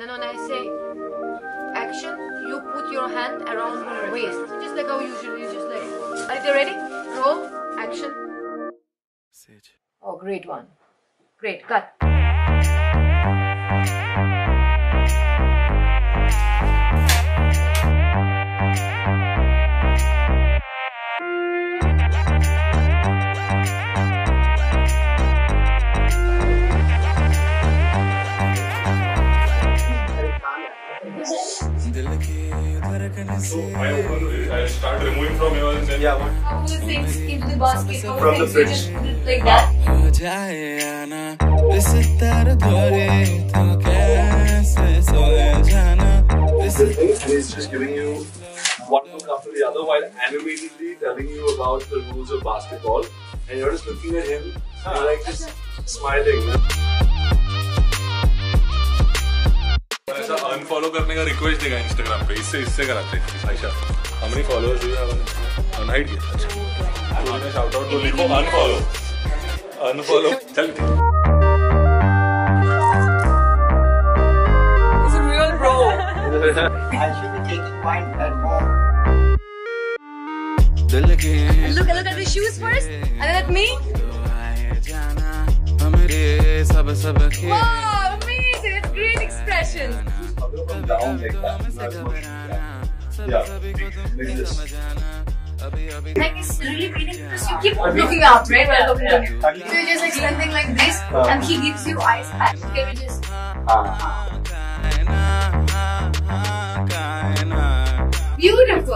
and then when I say action, you put your hand around her waist. Just like how usually, you just like. Are you ready? Roll, action. Sage. Oh, great one. Great, cut. So I start removing from here and then How the things into the basket? How From the things you fridge. just put it like that? and he's just giving you one look after the other while animatedly telling you about the rules of basketball, and you're just looking at him and you're like just smiling. ऐसा unfollow करने का request देगा Instagram पे, इससे कराते हैं Ayesha. How many followers do you have on unhide किया? अच्छा. तो shout out तो लिखो unfollow. चल. He's a real bro. I should be taking mine at home. Look at the shoes first, and then at me. Wow, amazing! It's great expression. From down like that. Yeah, like this. Like it's really feeling because you keep looking up, right? While looking at him. So you're just like something like this, and he gives you eyes back. Okay, we just. Beautiful.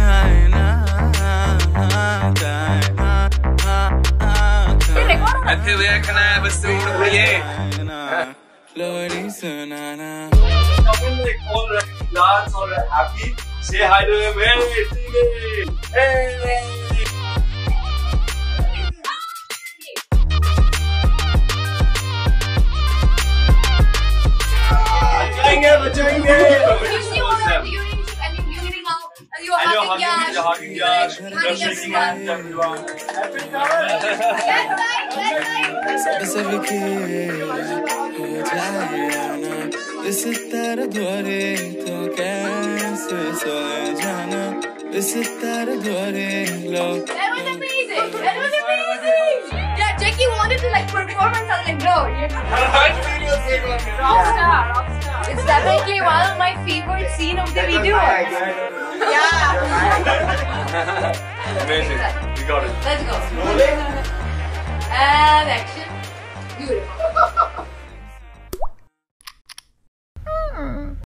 Like all right, dance or happy, say hi to him. Hey, बचाएंगे. You see all that you're getting out, and you're hugging Yash. You're shaking hands, everyone. That's right. इस तरह द्वारे तो कैसे सोए जाना इस तरह द्वारे लो. That was amazing. That was amazing. Yeah, Jackie wanted to like perform and I was like, no. Rockstar. It's definitely one of my favorite scenes of the video. Yeah. Amazing. We got it. Let's go. And action. Beautiful.